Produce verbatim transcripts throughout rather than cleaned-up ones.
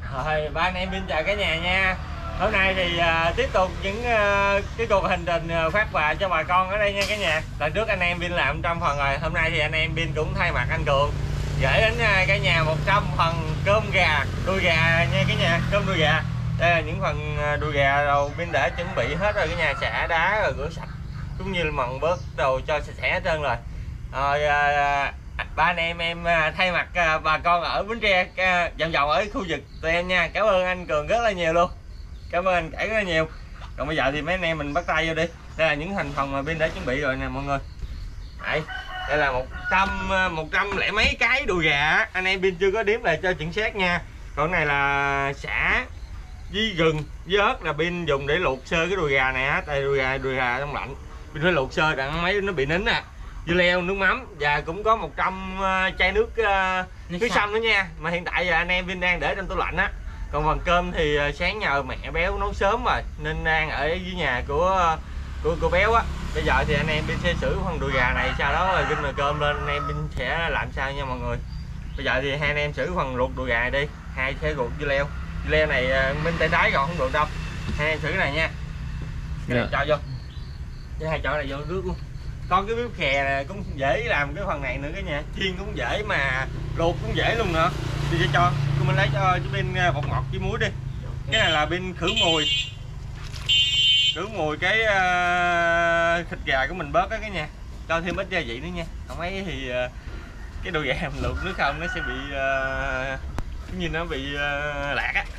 Rồi ba anh em Vinh chào cả nhà nha. Hôm nay thì uh, tiếp tục những uh, cái cuộc hành trình uh, phát quà cho bà con ở đây nha cả nhà. Lần trước anh em Vinh làm trăm phần rồi, hôm nay thì anh em Vinh cũng thay mặt anh Cường gửi đến uh, cả nhà một trăm phần cơm gà, đuôi gà nha cả nhà, cơm đuôi gà. Đây là những phần uh, đuôi gà rồi Vinh đã chuẩn bị hết rồi cả nhà, xả đá rồi rửa sạch cũng như là mần bớt đồ cho sạch sẽ hết trơn rồi. Rồi uh, ba anh em em thay mặt bà con ở Bến Tre vòng vòng ở khu vực tụi em nha. Cảm ơn anh Cường rất là nhiều luôn, cảm ơn anh Cải rất là nhiều. Còn bây giờ thì mấy anh em mình bắt tay vô đi. Đây là những thành phần mà bên đã chuẩn bị rồi nè mọi người. Đây, đây là một trăm một trăm lẻ mấy cái đùi gà, anh em bên chưa có đếm lại cho chuẩn xác nha. Còn này là xả với gừng với ớt là bên dùng để luộc sơ cái đùi gà này á, tại đùi gà đùi gà trong lạnh bên phải luộc sơ đặng mấy nó bị nín nè. Dưa leo, nước mắm và cũng có một trăm chai nước uh, nước sâm nữa nha, mà hiện tại giờ anh em Vinh đang để trong tủ lạnh á. Còn phần cơm thì sáng nhờ mẹ Béo nấu sớm rồi nên đang ở dưới nhà của của cô Béo á. Bây giờ thì anh em Vinh sẽ xử phần đùi gà này, sau đó rồi Vinh nồi cơm lên anh em Vinh sẽ làm sao nha mọi người. Bây giờ thì hai anh em xử phần luộc đùi gà này đi, hai sẽ luộc dưa leo. Dưa leo này bên tay trái còn không được đâu, hai em xử này nha. Cái này cho vô, cái hai chỗ này vô nước luôn. Con cái bếp khè này cũng dễ làm cái phần này nữa cả nhà, chiên cũng dễ mà luộc cũng dễ luôn nữa. Đi cho cho mình lấy cho cái bên bột ngọt với muối đi. Cái này là bên khử mùi, khử mùi cái uh, thịt gà của mình bớt á cả nhà, cho thêm ít gia vị nữa nha. Không ấy thì uh, cái đùi gà mình luộc nước không nó sẽ bị uh, cái nhìn nó bị uh, lạc á.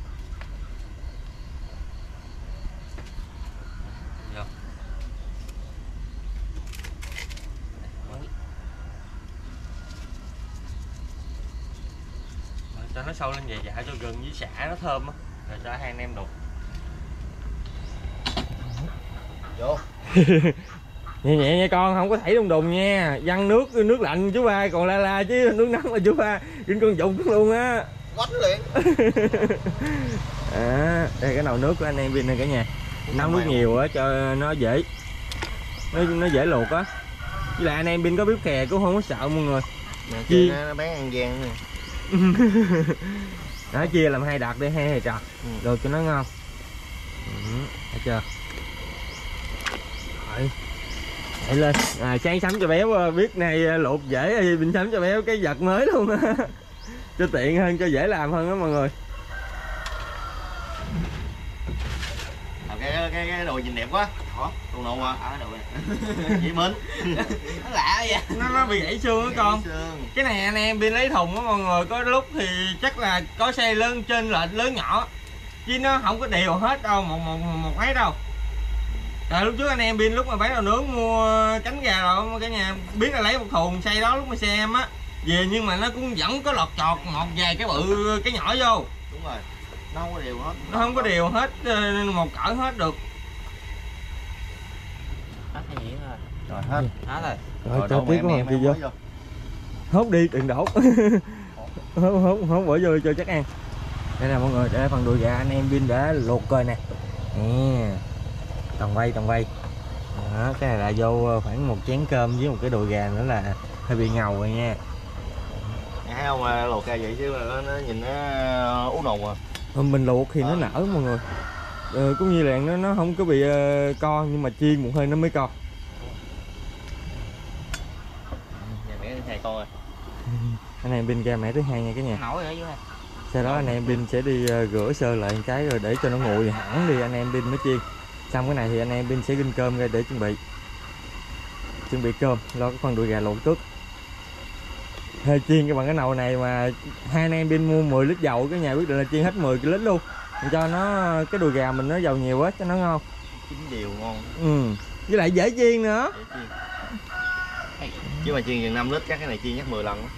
Cho nó sâu lên vậy dạ, cho gừng với sả nó thơm á, rồi cho hai anh em đục vô. Nhẹ nhẹ nha con, không có thảy đùng đùng nha, văng nước nước lạnh chú ba, còn la la chứ nước nóng là chú ba kinh con dụng luôn á, quánh liền. À, đây cái nồi nước của anh em Vinh này cả nhà, nấu nước nhiều á cho nó dễ nó nó dễ luộc á. Với lại anh em Vinh có bếp khè cũng không có sợ mọi người. Chia nó bán ăn gian nè. Đó, chia làm hai đợt đi, hai hai trật ừ. Đồ cho nó ngon. Ừ, thấy chưa? Rồi đẩy lên à, sáng sắm cho Béo biết này luộc dễ thì mình sắm cho Béo cái vật mới luôn á. Cho tiện hơn, cho dễ làm hơn đó mọi người. Cái cái, cái đồ nhìn đẹp quá. Ủa, đồ nụ à? À đồ chị Minh. Nó lạ vậy. Nó nó bị gãy xương á con. Cái này anh em đi lấy thùng á mọi người, có lúc thì chắc là có xe lớn trên lệch lớn nhỏ. Chứ nó không có đều hết đâu, một một một mấy đâu. Rồi lúc trước anh em pin lúc mà bán đồ nướng mua cánh gà rồi cả nhà biết là lấy một thùng xay đó lúc mà xem á về, nhưng mà nó cũng vẫn có lọt chọt một vài cái bự cái nhỏ vô. Đúng rồi. Nó không có đều hết. Nó không có đều hết một cỡ hết được. Hết hay gì rồi. Rồi hết. Hết rồi. Rồi, rồi cho tiếp của Hoàng vô. Hốt đi đừng đổ. hốt hốt hốt bỏ vô cho chắc ăn. Đây nè mọi người, để phần đùi gà anh em pin đã luộc rồi nè. Nè. Tòng quay tòng quay. Đó, cái này là vô khoảng một chén cơm với một cái đùi gà nữa là hơi bị ngầu rồi nha. Thấy không, luộc ra vậy chứ nó, nó nhìn nó ú nù à. Mình luộc thì à. Nó nở mọi người. Ừ, cũng như là nó nó không có bị uh, co, nhưng mà chiên một hơi nó mới co. Nhà mẹ hai con rồi. Anh em pin ra mẹ thứ hai nha cả nhà. Nổi rồi dưới này. Sau đó anh em pin sẽ đi uh, rửa sơ lại một cái rồi để cho nó nguội hẳn đi anh em pin mới chiên. Xong cái này thì anh em pin sẽ ginh cơm ra để chuẩn bị chuẩn bị cơm, lo cái phần đùi gà luộc trước. Hơi chiên cái bằng cái nồi này mà hai anh em pin mua mười lít dầu, cái nhà quyết định là chiên hết mười lít luôn, cho nó cái đùi gà mình nó dầu nhiều quá cho nó ngon, chín đều ngon. Ừ, với lại dễ chiên nữa. Dễ chiên. Chứ mà chiên chừng năm lít chắc cái này chiên chắc mười lần.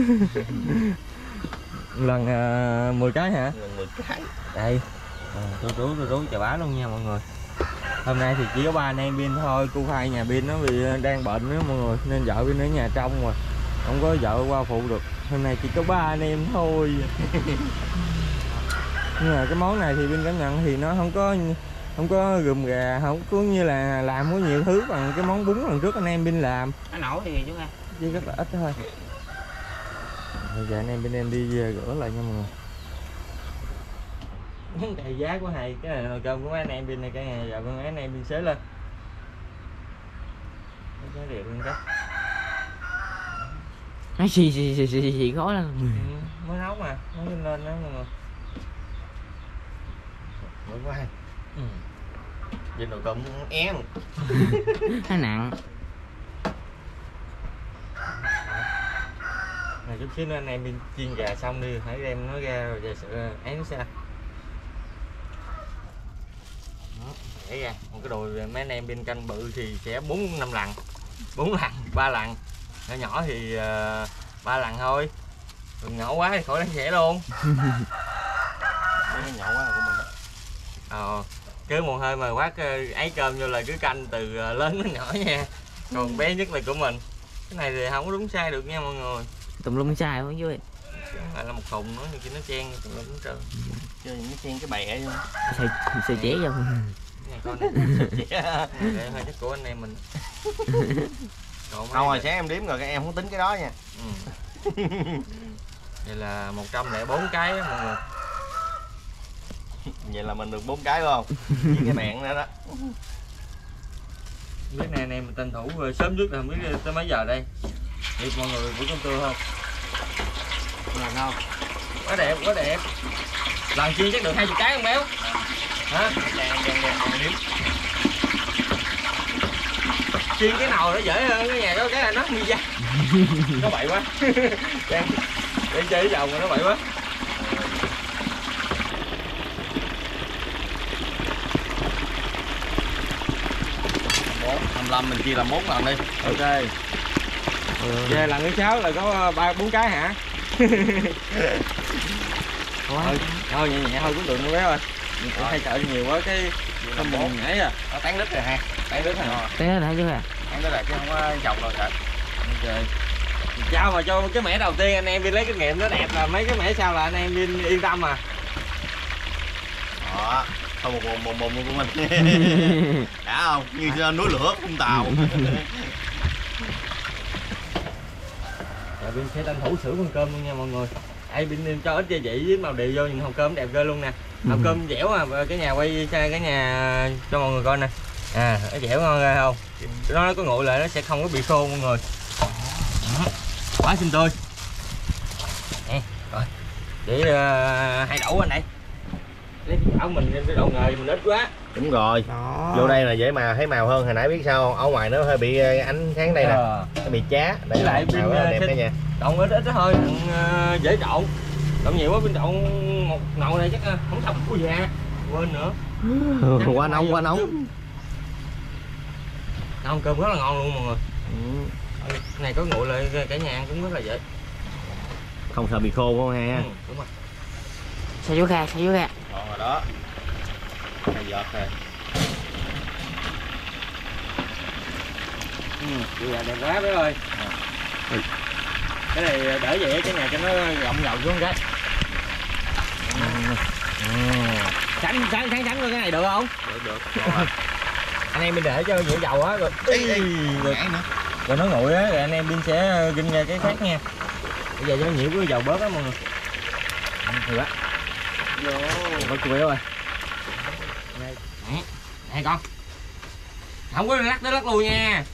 Lần uh, mười cái hả? Lần mười cái. Đây à, tôi rú tôi rú chà bá luôn nha mọi người. Hôm nay thì chỉ có ba anh em pin thôi, cô Khai nhà pin nó bị đang bệnh đó mọi người, nên vợ pin ở nhà trong mà không có vợ qua phụ được. Hôm nay chỉ có ba anh em thôi. Nhưng mà cái món này thì pin cảm nhận thì nó không có không có gùm gà, không có như là làm có nhiều thứ bằng cái món bún lần trước anh em pin làm. Nó nổi thì chú ha, chứ rất là ít thôi. Bây giờ anh em bên em đi rửa lại nha mọi người. Đầy giá của hai cái này nồi cơm của mấy anh em pin này cả nhà, giờ mấy anh em pin xế lên cái đẹp luôn đó. Nó xì xì xì xì xì khó lắm. Ừ, mới nấu mà nấu lên lên đó mọi người. Mới quá. Ừ. Nhìn nồi cơm én. Nó nặng. Này chút xíu nữa anh em pin chiên gà xong đi, hãy đem nó ra rồi về sự án sao. Để ra một cái đùi mấy anh em bên canh bự thì sẽ bốn năm lần, bốn lần, ba lần, nhỏ nhỏ thì ba uh, lần thôi, còn nhỏ quá thì khỏi đáng rẻ luôn. Cái nhỏ quá là của mình đó. Ờ, cứ một hơi mà quát ấy cơm vô là cứ canh từ lớn đến nhỏ nha, còn bé nhất là của mình. Cái này thì không có đúng sai được nha mọi người. Tùm lum sai không vui. Lại là một khùng nữa thì nó chen tùm lum hết trơn. Chơi nó chen cái bè luôn. Sao sao chế vô. Này con này để hơi chắc của anh em mình. Không rồi sáng em đếm rồi các em không tính cái đó nha. Ừ. Vậy là một trăm lẻ bốn cái đó, mọi người. Vậy là mình được bốn cái không? Với cái bẹn nữa đó. Biết này anh em mình tranh thủ sớm trước là không biết tới mấy giờ đây. Biết mọi người buổi cơm trưa không? Làm không? Quá đẹp, quá đẹp. Lần chiên chắc được hai mươi cái không béo? Hả? Đang đang đang đang đếm. Chiên cái nồi nó dễ hơn, cái nhà có cái là nó mi da. Nó bậy quá. Đang đang chơi dầu mà nó bậy quá. hai mươi lăm mình chia làm bốn lần đi. Ok. Ừ. Về lần thứ sáu là có ba bốn cái hả? Thôi, thôi nhẹ nhẹ thôi cũng được nữa bé ơi. Mình hay sợ nhiều quá cái không mình nhảy à. Nó tán đít rồi ha. Tán đít rồi. Thế đó chứ à. Tán đít là chứ không có dọc rồi trời. Ok. Sao mà cho cái mẻ đầu tiên anh em đi lấy kinh nghiệm nó đẹp là mấy cái mẻ sau là anh em đi yên tâm à. Đó, thôi một mồm một mồm của mình. Đã không? Như núi lửa Vũng Tàu. Rồi Bin sẽ tranh thủ sửa con cơm luôn nha mọi người. Ai Bin cho ít gia vị với màu điều vô nhìn hộp cơm đẹp ghê luôn nè. Hộp ừ. Cơm dẻo à, cái nhà quay xa cái nhà cho mọi người coi nè. À, nó dẻo ngon ghê không? Nó có nguội lại nó sẽ không có bị khô mọi người. Đó. Quá xinh tươi. Nè, rồi. Để uh, hai đậu anh đây. Lấy cái chảo mình cái đậu nghề mình ít quá. Đúng rồi. Đó. Vô đây là dễ màu thấy màu hơn, hồi nãy biết sao không? Ở ngoài nó hơi bị ánh sáng đây nè. À. Nó bị chá. Để lại pin đẹp cả nhà. Đậu ít ít thôi, uh, dễ trộn. Đậu nhiều quá pin trộn một nồi này chắc uh, không xong của già. Quên nữa. Quá nóng quá nóng. Nấu cơm rất là ngon luôn mọi người. Ừ. Cái này có nguội lại cả nhà ăn cũng rất là dễ. Không sợ bị khô không ha? Ừ, đúng rồi. Sao vô ra, sao vô ra. Ngon rồi đó. Hai giọt rồi. Ừ, dạ đẹp quá bé ơi. À. Ừ. Cái này đỡ vậy cái nhà cho nó rộng rộng xuống cái. Ừ. Ừ. Sánh sánh sánh sánh cái này được không? Được được. Anh em mình để cho dễ dầu á rồi. Ý, ý, rồi, nữa. Rồi nó nguội á rồi anh em Bin sẽ ginh ra cái khác nha. Bây giờ cho nó nhiễu cái dầu bớt á mọi người. Được á. Vô. Có cùi rồi. Này. Này con. Không có lắc tới lắc lui nha.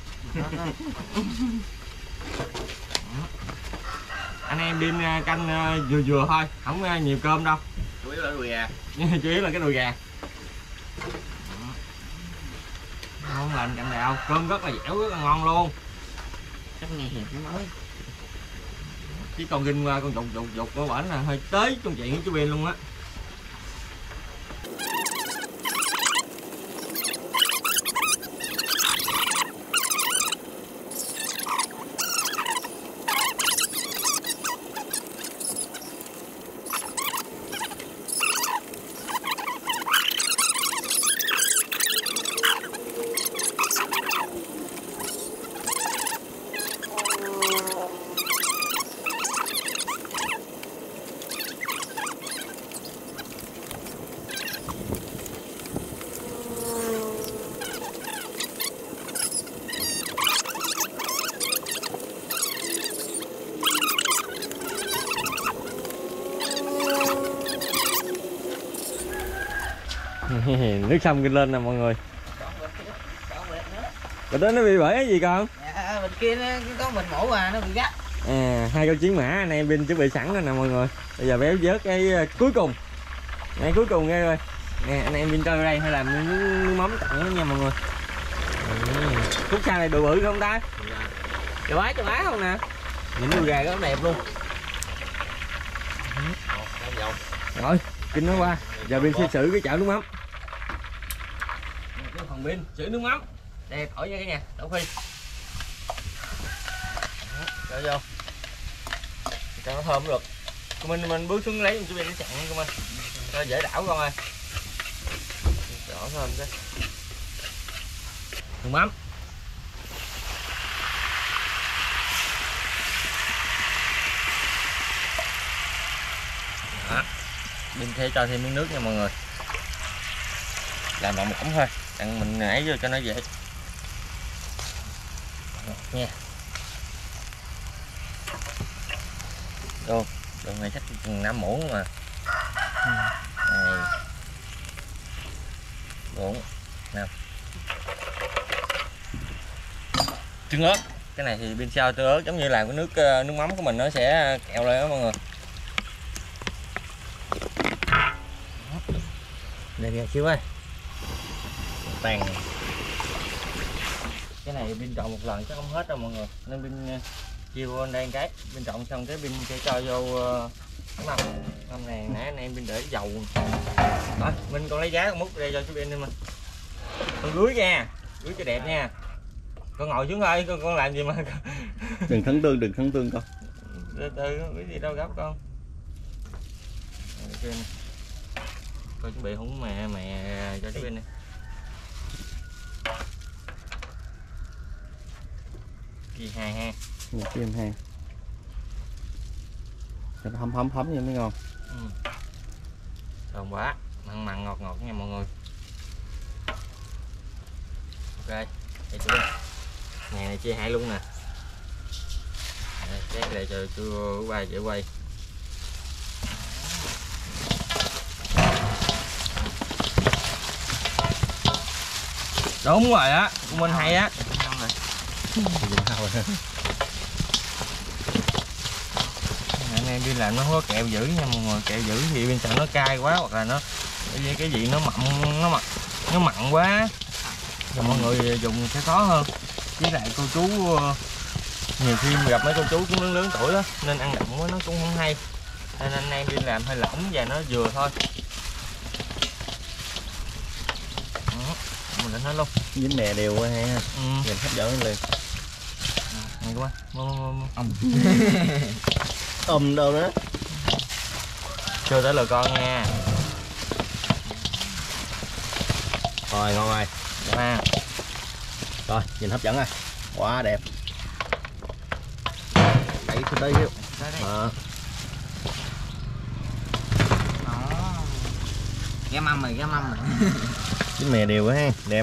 Anh em Bin canh vừa vừa thôi, không nhiều cơm đâu. Chủ yếu là đùi gà. Chủ yếu là cái đùi gà. Ngon lành cạnh đào, cơm rất là dẻo, rất là ngon luôn. Chắc nghe hiệp nó nói. Chỉ còn ginh qua con dục dục dục của bển là hơi tới trong chuyện với chú Bin luôn á. Nước sông kinh lên nè mọi người. Rồi đó nó bị bởi cái gì con? Dạ, bên kia nó có mình mổ à, nó bị gắt. À, hai con chiến mã anh em Vinh chuẩn bị sẵn rồi nè mọi người. Bây giờ béo vớt cái cuối cùng. Ngay cuối cùng nghe rồi. Nè anh em Vinh coi đây hay làm nước, nước mắm tặng nó nha mọi người. Khúc sau này đồ bự không ta? Chà bá chà bá không nè. Những đùi gà rất đẹp luôn. Rồi, kinh nó qua. Giờ Vinh sẽ xử cái chảo nước mắm. Cái phần Vinh xử nước mắm. Đây thổi nha cả nhà, đổ phi. Cho vô. Cho nó thơm được. Cô Minh mình bước xuống lấy chú Vinh nó chặn cô Minh. Cho dễ đảo con ơi. Đỏ thơm cái. Nước mắm. Đó. Vinh sẽ cho thêm miếng nước nha mọi người. Làm bằng một ống thôi, đặng mình ấy vô cho nó dễ nha. Đồ, đồ này chắc năm muỗng mà. Này. Bốn, năm. Trứng ớt. Cái này thì bên sau tương ớt giống như làm cái nước nước mắm của mình nó sẽ kẹo lên đó mọi người. Đây kìa xíu ơi. Tàn. Cái này pin trộn một lần chắc không hết đâu mọi người, nên pin chia vô đây một cái, pin trộn xong cái pin sẽ cho vô cái mâm mâm này nãy anh em pin để dầu. Rồi mình còn lấy giá con múc đây cho chú pin đi mình. Con gưới nha, gưới cho đẹp nha. Con ngồi xuống thôi, con con làm gì mà đừng khấn tương, đừng khấn tương con. Từ từ cái gì đâu gấp con. Coi chuẩn bị húng mè mè cho chú pin đi. Chi hai ha. Một kim hai. Cho nó hấm hấm hấm nha mới ngon. Ừ. Thơm quá, mặn mặn ngọt ngọt nha mọi người. Ok, đây chú Vinh. Ngày này chia hai luôn nè. Đây, cái này cho chú quay dễ quay. Đúng rồi á, của mình hay á. Anh em đi làm nó không có kẹo dữ nha mọi người, kẹo dữ thì bên trong nó cay quá hoặc là nó cái cái gì nó mặn nó mặn nó mặn quá rồi mọi người dùng sẽ khó hơn. Với lại cô chú nhiều khi gặp mấy cô chú cũng lớn lớn tuổi đó nên ăn đậm quá nó cũng không hay, nên anh em đi làm hơi lỏng và nó vừa thôi. Đó, mình định hết luôn dính mè đều quá ha. Ừ. Nhìn hấp dẫn liền. Này quá Ông Ôm đâu đó. chưa tới lượt con nha. Rồi ngon rồi. À. Rồi nhìn hấp dẫn rồi, quá đẹp. Đẩy xuống đây Hiếu. À. cái mâm rồi, cái mâm rồi. Dính mè đều quá ha, đẹp.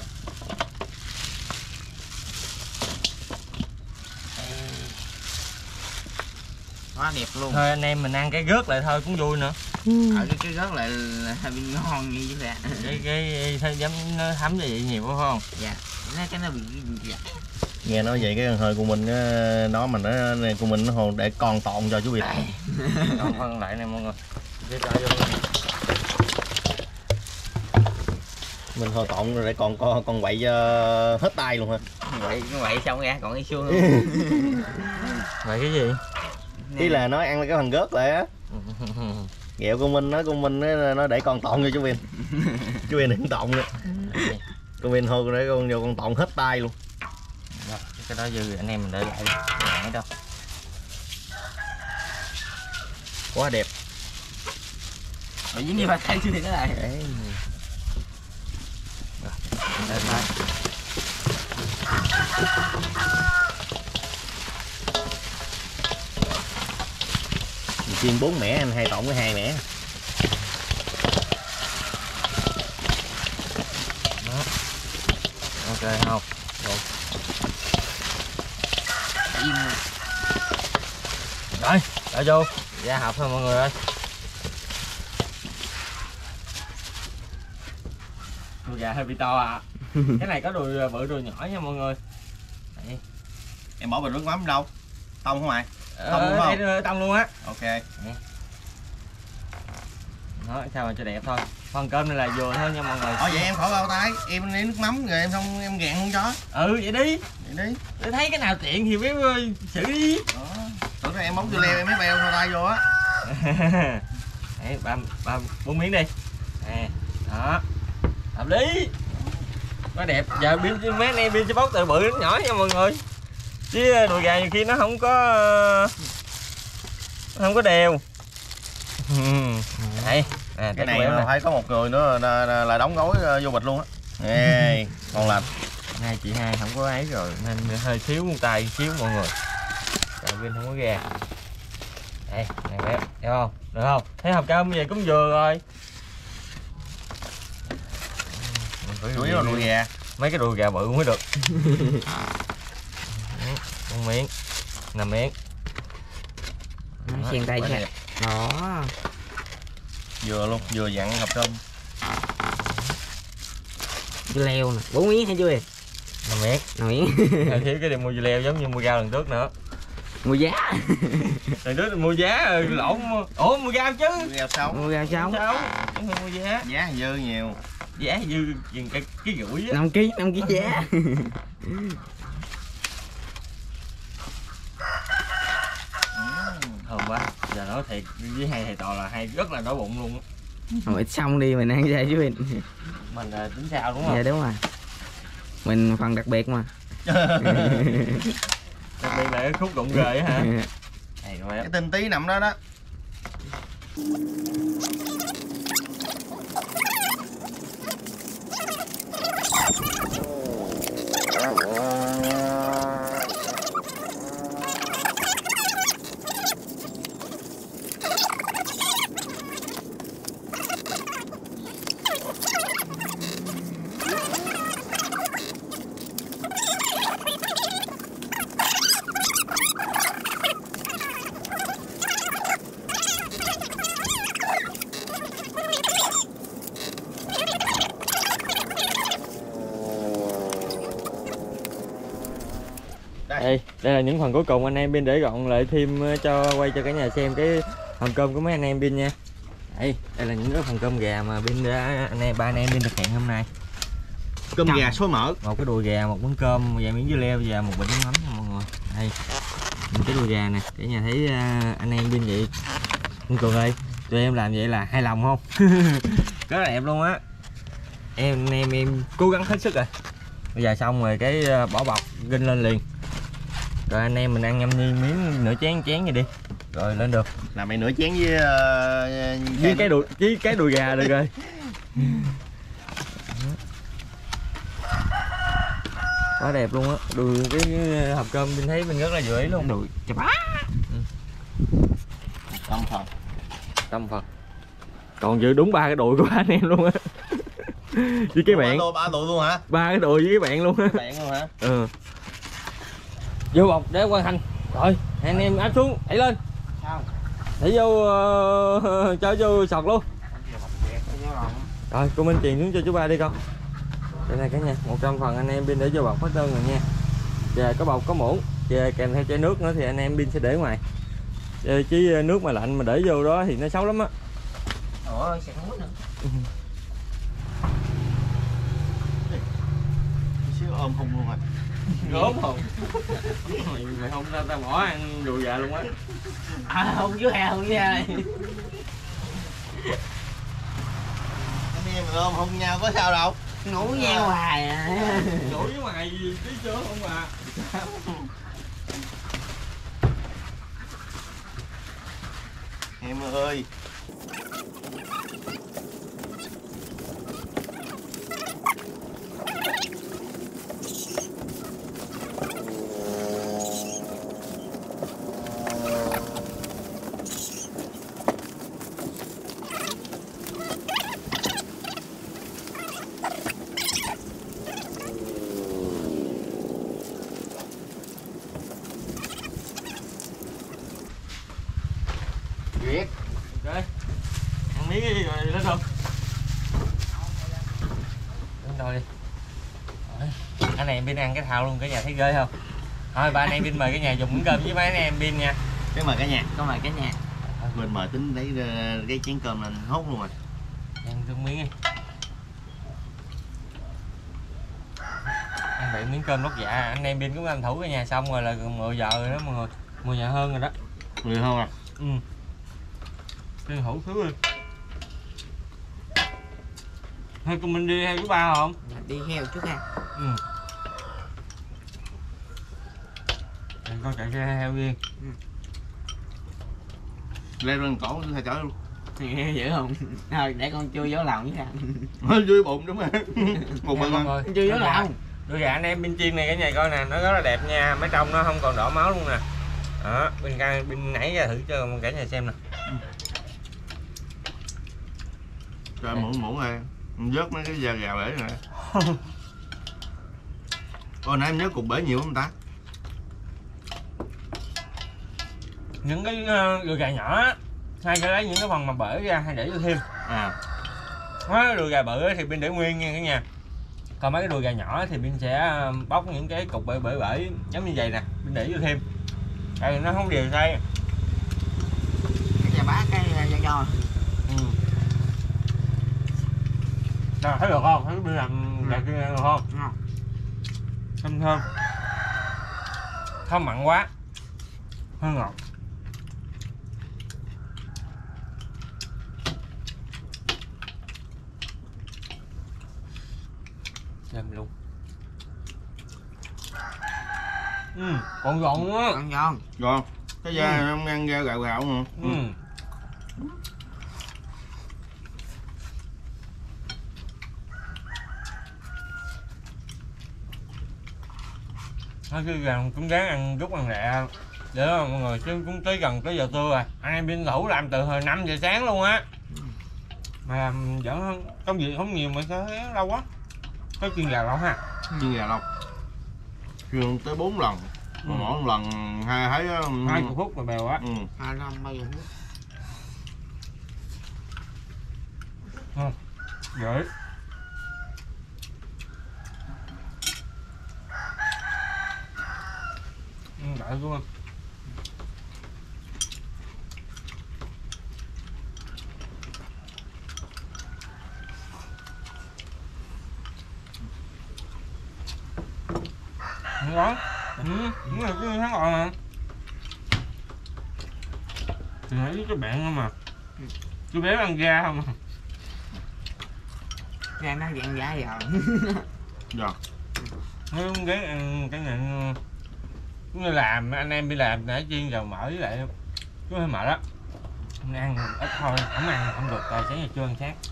Quá đẹp luôn. Thôi anh em mình ăn cái gớt lại thôi cũng vui nữa. Ở cái cái gớt lại là bên ngon như vậy nè. Cái cái thôi dám nó thấm như vậy nhiều phải không? Dạ. Nó cái nó bị bị dạ. Nghe nói vậy cái hơi của mình nó mà nó của mình nó hồn để con tọn cho chú Việt. Còn phân lại này mọi người. Để cho vô. Mình hồi tọn rồi để còn con con quậy cho hết tay luôn hả? Vậy vậy xong ra còn cái xương luôn. Vậy cái gì? Ý là nói ăn cái phần gớt lại á. Ghẹo con Minh nói con Minh nó, nó để con tọn vô chú Viên. Chú Viên đừng tọn nữa. Con Viên thôi để con vô con tọn hết tay luôn. Rồi, cái đó dư anh em mình để lại đi. Để đâu. Quá đẹp. Bởi dính như bà thấy chú Viên cái này. Đấy. Rồi, để lại. Chiên bốn mẻ anh hai tọn với hai mẻ. Đó. Ok không? Rồi. Im. Rồi, đợi vô. Ra hộp thôi mọi người ơi. đùi gà hơi bị to à. Cái này có đùi bự đùi nhỏ nha mọi người. Đây. Em bỏ bình nước mắm đâu? Tông không mày? Ờ, Tông luôn không? đây, tông luôn á. Ok. Đó, sao mà cho đẹp thôi. Phần cơm này là vừa thôi nha mọi người. Thôi vậy em khỏi bao tay, em lấy nước mắm rồi em xong em gạn luôn cho. Ừ vậy đi. Vậy đi. Để thấy cái nào tiện thì mới xử lý. Đó. Tưởng ra em móng dưa leo em mới beo bao tay vô á. Đấy, ba ba bốn miếng đi. Nè, đó. Hợp lý. Quá đẹp. Giờ pin mấy anh em pin sẽ bóc từ bự đến nhỏ nha mọi người. Chứ đùi gà nhiều khi nó không có không có đều. Đây, à, cái này là phải có một người nữa là, là đóng gói vô bịch luôn á. Ê, ngon lành. Hai chị hai không có ấy rồi nên hơi thiếu một tay xíu mọi người. Trời pin không có gà. Đây, này bé, thấy không? Được không? Thấy hộp cơm về cũng vừa rồi. Chủ yếu là đùi gà. Mấy cái đùi gà bự mới được. Một miếng, năm miếng. Xiên tay nha. Đó. Vừa luôn, vừa dặn hộp cơm. Dưa leo nè, bốn miếng hay chưa em? năm miếng. năm miếng. Rồi thiếu cái đi mua dưa leo giống như mua rau lần trước nữa. Mua giá. Lần trước mua giá rồi lộn. Ủa mua rau chứ. Mua rau sống. Mua rau sống. Sao? Chứ không mua giá. Giá dư nhiều. Giá dư chừng cái cái rưỡi á. năm ký, năm ký giá. Thơm quá. Giờ nói thiệt với hai thầy trò là hay rất là đói bụng luôn á. Rồi xong đi mình ăn ra chứ mình. Mình là tính sao đúng không? Dạ đúng rồi. Mình phần đặc biệt mà. Đặc biệt là cái khúc đụng rời á hả? Này rồi Cái tinh tí nằm đó đó. Đây, đây là những phần cuối cùng anh em pin để gọn lại thêm cho quay cho cả nhà xem cái phần cơm của mấy anh em pin nha. Đây, đây là những cái phần cơm gà mà pin đã anh em ba anh em pin thực hiện hôm nay. Cơm gà xối mỡ. Một cái đùi gà, một miếng cơm, vài miếng dưa leo và một bịch nước mắm nha mọi người. Đây, những cái đùi gà nè, cả nhà thấy anh em pin vậy. Anh Cường ơi, tụi em làm vậy là hài lòng không? Rất là đẹp luôn á. Em em em cố gắng hết sức rồi. Bây giờ xong rồi cái bỏ bọc ginh lên liền. Rồi anh em mình ăn nhâm nhi miếng nửa chén chén vậy đi. Rồi lên được. Làm mày nửa chén với uh, với cái đùi với cái đùi gà được rồi. Quá đẹp luôn á. Đùi cái hộp cơm mình thấy mình rất là vừa ý luôn. Đùi chà bá. Tâm phần. Tâm phần. Còn giữ đúng ba cái đùi của anh em luôn á. Với cái bạn. Ba đùi luôn hả? Ba cái đùi với cái bạn luôn á. Bạn luôn hả? Ừ. Vô bọc để hoàn thành. Rồi, anh em áp xuống, đẩy lên. Sao? Đẩy vô uh, cho vô sọt luôn. Rồi, cô Minh truyền xuống cho chú ba đi con. Đây này cả nhà, một trăm phần anh em pin để vô bọc hết trơn rồi nha. Về có bọc có muỗng, về kèm theo chai nước nữa thì anh em pin sẽ để ngoài. Chứ nước mà lạnh mà để vô đó thì nó xấu lắm á. Ủa, sẽ không nữa. Xíu ôm hung luôn rồi. Gốm không? Mày không ra tao bỏ ăn đùi gà luôn á. À, không chứ hè không nha. Anh em mình ôm hung nhau có sao đâu. Ngủ nhau hoài à. Ngủ với mày gì tí sướng không à. Em ơi. Duyệt. Ok. Ăn miếng đi rồi lên không? thôi đi. Rồi. Anh em pin ăn cái thao luôn, cả nhà thấy ghê không? Thôi ba anh em pin mời cả nhà dùng miếng cơm với mấy anh em pin nha. Cái mời cả nhà. Có mời cả nhà. Mình mời tính lấy cái chén cơm này hốt luôn rồi. Ăn thương miếng đi. Ăn vậy miếng cơm lót dạ, anh em pin cũng ăn thủ cả nhà xong rồi là gần mười giờ rồi đó mọi người. mười giờ hơn rồi đó. mười hơn à? Ừ. Đi hủ thứ đi. Hay cùng mình đi hay với ba không? Đi heo chút ha. Ừ. Để con chạy xe heo đi. Ừ. Leo lên cổ thay chở luôn. Nghe dữ không? Thôi để con chui vô lòng với anh. Dưới bụng đúng rồi. Một Nha, bên mọi người. Chui vô lòng. Đôi gà anh em bên chiên này cả nhà coi nè, nó rất là đẹp nha, mấy trong nó không còn đỏ máu luôn nè. Đó, bên ca bên nãy ra thử cho cả nhà xem nè. Cho em muỗng muỗng này, vớt mấy cái da gà bể này. Ôi nãy em nhớ cục bể nhiều không ta? Những cái uh, đùi gà nhỏ á, hay sẽ lấy những cái phần mà bể ra hay để vô thêm. À. Mấy đùi gà bự thì bên để nguyên nha cả nhà. Còn mấy cái đùi gà nhỏ thì bên sẽ bóc những cái cục bể bể bể giống như vậy nè, bên để vô thêm. Đây nó không đều xay. Cái nhà bá cái giò giò. Ừ. Đó, thấy được không? Thấy bên làm gà kia được không? Ngon. Thơm thơm. Không mặn quá. Hơi ngọt. Xem luôn. Ừ, còn giòn luôn á. Còn giòn. Ngon. Cái da ừ. Em ăn da gạo gạo mà. Ừ. Nói chứ rằng cũng ráng ăn chút ăn lẹ để mọi người, chứ cũng tới gần tới giờ trưa rồi. Anh em bên thủ làm từ hồi năm giờ sáng luôn á. Mà làm vẫn công việc không nhiều mà sao thấy lâu quá. Có chiên gà lâu ha. Chiên gà lâu. Chiên tới bốn lần. Ừ. Mỗi lần hai thấy hai chục phút là bèo á. Ừ. Hai năm bao giờ Không. Gửi. Ừ, đợi luôn. Ngon. Ừ, đúng là cái tháng ngọn mà. Thì thấy cái bạn không mà. Chú bé ăn da không à. ra nó dạng giá giòn. Dạ. Nó cũng ghét ăn cái này. Cũng như làm, anh em đi làm để chiên dầu mỡ với lại cứ hơi mệt á. Ăn ít thôi, không ăn không được, rồi sáng giờ chưa ăn sáng.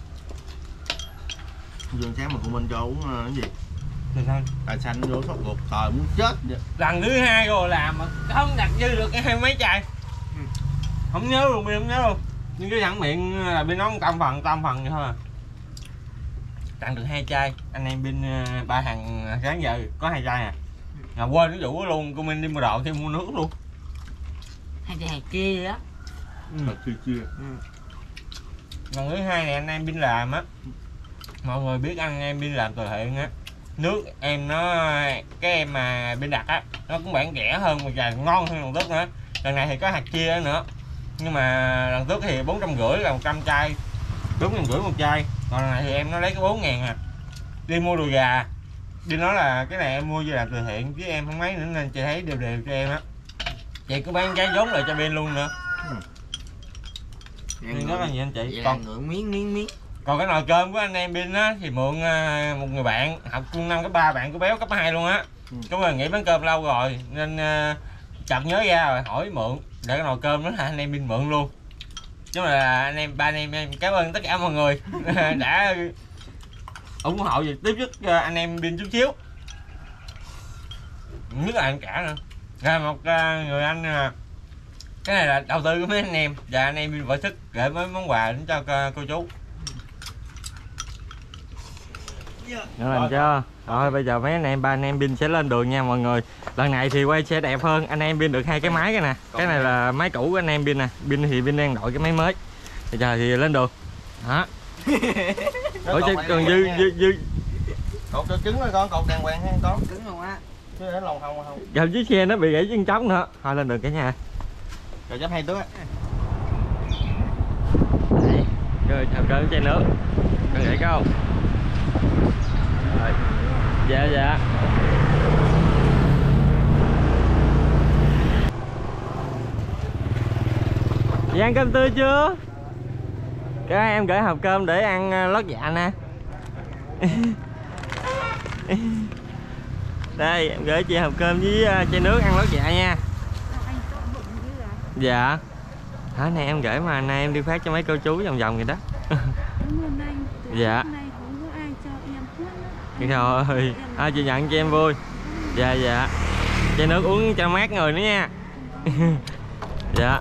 Dương sáng mà phụ huynh cho uống cái gì? Thì thôi. Trà xanh vô sốt ruột trời muốn chết vậy. Lần thứ hai rồi làm mà không đặt dư được cái hai mấy chai. Ừ. Không nhớ luôn, mình không nhớ luôn. Nhưng cái sẵn miệng là bên nó tam phần, tam phần vậy thôi à. Tặng được hai chai, anh em bên ba thằng sáng giờ có hai chai à. Mà quên cái vụ luôn, cô Minh đi mua đồ thêm mua nước luôn. Hai chai kia á. Ừ. Chia chia. Ừ. Lần thứ hai này anh em bên làm á. Mọi người biết anh em bên làm từ thiện á. Nước em nó cái em mà bên đặt á nó cũng bản rẻ hơn một vài, ngon hơn lần trước nữa. Lần này thì có hạt chia nữa, nhưng mà lần trước thì bốn trăm rưỡi là một trăm chai, bốn trăm rưỡi một chai. Còn lần này thì em nó lấy cái bốn ngàn à. Đi mua đùi gà đi, nói là cái này em mua về làm từ thiện chứ em không mấy nữa nên chị thấy đều đều cho em á. Chị có bán trái vốn lại cho bên luôn nữa. Ừ. Nên rất là nhiều anh chị. Còn ngưỡng miếng miếng miếng. Còn cái nồi cơm của anh em bên á thì mượn uh, một người bạn học trung năm cấp ba, bạn của Béo cấp hai luôn á. Ừ. Chúng mình nghỉ bán cơm lâu rồi nên uh, chợt nhớ ra rồi hỏi mượn để cái nồi cơm đó là anh em bên mượn luôn. Chứ là anh em ba anh em em cảm ơn tất cả mọi người đã ủng hộ về tiếp giúp uh, anh em bên chút xíu. Nhất là anh cả nữa. Rồi một uh, người anh uh, cái này là đầu tư của mấy anh em và anh em bên vợ sức gửi mấy món quà đến cho uh, cô chú. Được làm chưa? Rồi bây giờ mấy anh em ba anh em pin sẽ lên đường nha mọi người. Lần này thì quay sẽ đẹp hơn, anh em pin được hai cái máy cái nè. Cái này là máy cũ của anh em pin nè, pin thì pin đang đổi cái máy mới. Bây giờ thì lên đường. Đó. Ủa chứ còn dư dư dư Cột cho trứng rồi con, cột đàng hoàng ha con. Cứng luôn á. Chứ để lòng không không. Gặp chiếc xe nó bị gãy chân trống nữa. Thôi lên được cả nhà. Rồi chấp hai đứa. Đây, rồi thao cơm chai nước. Con gãy không? Rồi. Dạ dạ. Chị ăn cơm tươi chưa? Cái em gửi hộp cơm để ăn lót dạ nè. Đây em gửi chị hộp cơm với chai nước ăn lót dạ nha. Dạ. Đó này em gửi mà nay em đi phát cho mấy cô chú vòng vòng vậy đó. Dạ. Rồi, à, chị nhận cho em vui. Dạ dạ. Chai nước uống cho mát người nữa nha. Dạ.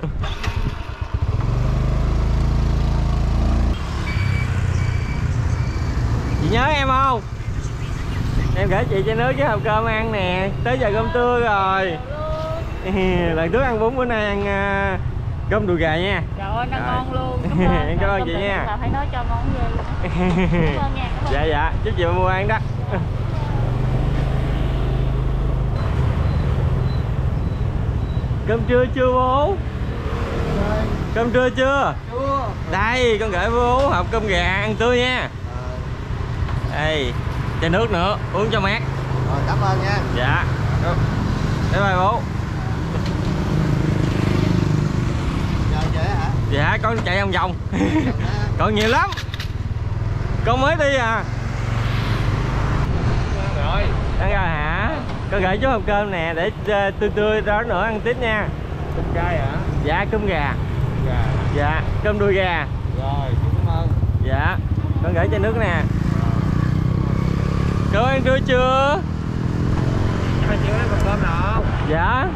Chị nhớ em không? Em gửi chị chai nước với hộp cơm ăn nè. Tới giờ cơm trưa rồi. Lần trước ăn bún, bữa nay ăn uh, cơm đùi gà nha. Trời ơi, nó ngon luôn. Cảm ơn. Em cảm ơn chị nha. Phải nói cho món ghê luôn. Cảm ơn nha. Dạ dạ, chúc chị mua ăn đó. Cơm trưa chưa bố? Cơm trưa chưa? Chưa. Đây, con gửi bố hộp cơm gà ăn tươi nha. Đây, chai nước nữa, uống cho mát. Rồi cảm ơn nha. Dạ. Bye bye bố. Giờ về hả? Dạ, con chạy vòng vòng. Còn nhiều lắm. Con mới đi à. Rồi. Ăn rồi hả? Con gửi chú hộp cơm nè để uh, tươi tươi đó nữa ăn tiếp nha. Cơm cay hả? Dạ, cơm gà. Gà. Dạ, cơm đuôi gà. Rồi, cảm ơn. Dạ, con gửi chai nước nè. Cô ăn trưa chưa? Hai triệu lấy cơm nào? Dạ.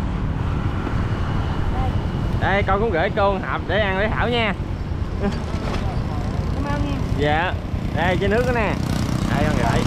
Đây con cũng gửi cô hộp để ăn với Thảo nha. Cảm ơn nha. Dạ. Đây chai nước đó nè. Đây con gửi.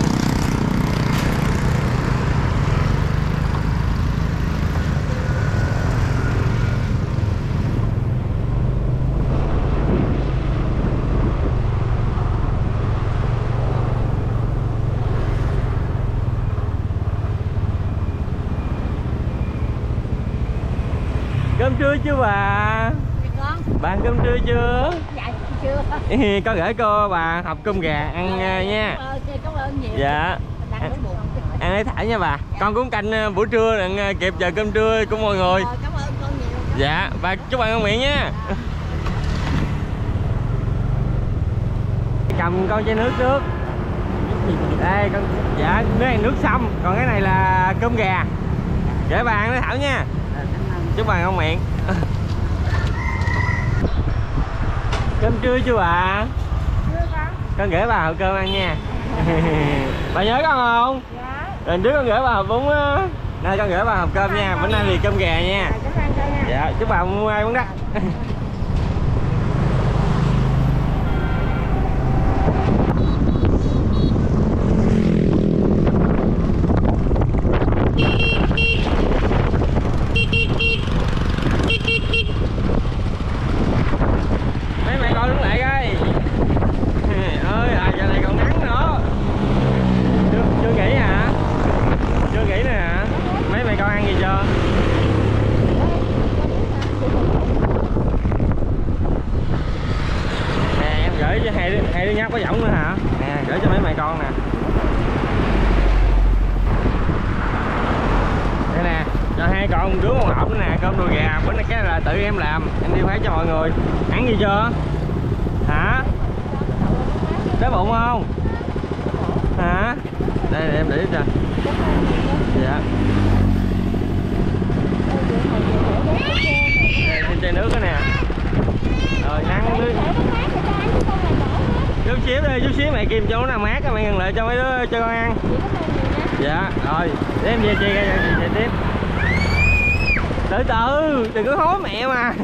Cơm trưa chưa bà? Con. Bạn cơm trưa chưa? Dạ chưa. Con gửi cô bà hộp cơm gà ăn uh, nha. Cảm ơn, cảm ơn nhiều. Dạ. Ăn đỡ buồn. Ăn lấy thả nha bà. Con cũng canh uh, buổi trưa đừng uh, kịp giờ cơm trưa của mọi người. Rồi, cảm ơn con nhiều. Dạ, bà chúc bạn ngon miệng nha. Cầm con chai nước trước. Đây con, dạ nước này nước sông, còn cái này là cơm gà. Để bà ăn lấy Thảo nha. Chúc bà ngon miệng. Cơm trưa chưa bà? Chưa con. Con gửi bà hộp cơm ăn nha. Bà nhớ con không? Dạ. Lần trước con gửi bà hộp bún á. Nay con gửi bà hộp cơm nha. Bữa nay thì cơm gà nha. Cảm ơn con nha. Dạ, chúc bà mua ai cũng đó. Mấy mẹ con đứng lại coi. Ơi, à giờ này còn nắng nữa. Chưa, chưa nghỉ hả? Chưa nghỉ nữa hả? Mấy mẹ con ăn gì chưa? Nè em gửi cho hai đứa, hai đứa nhóc có giọng nữa hả? Nè gửi cho mấy mẹ con nè. Đây nè, cho hai con đứa một hộp nữa nè, cơm đùi gà. Bữa nay cái là tự em làm, em đi phát cho mọi người. Ăn gì chưa? Hả? Đói bụng không? Hả? Đây để em để cho. Dạ. Đây trên chai nước đó nè. Rồi nắng nước. Chút xíu đi, chút xíu mẹ kìm cho nó nào mát mẹ ngừng lại cho mấy đứa cho con ăn. Dạ, rồi, để em về chia ra cho chị tiếp. Từ từ, đừng có hối mẹ mà.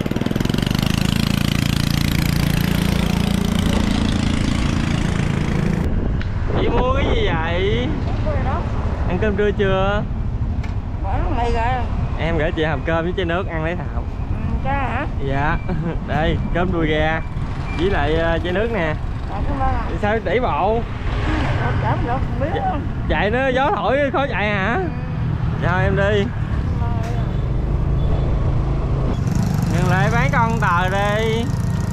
Chị mua cái gì vậy? Ăn cơm trưa chưa? Mày rồi. Em gửi chị hộp cơm với chai nước ăn lấy Thảo. Ừ, cho hả? Dạ. Đây, cơm đùi gà với lại uh, chai nước nè. Dạ, cảm ơn ạ. Sao đẩy bộ? Không chở được không biết. Chạy nó gió thổi khó chạy hả? Rồi em đi. Dừng lại bán con tờ đi.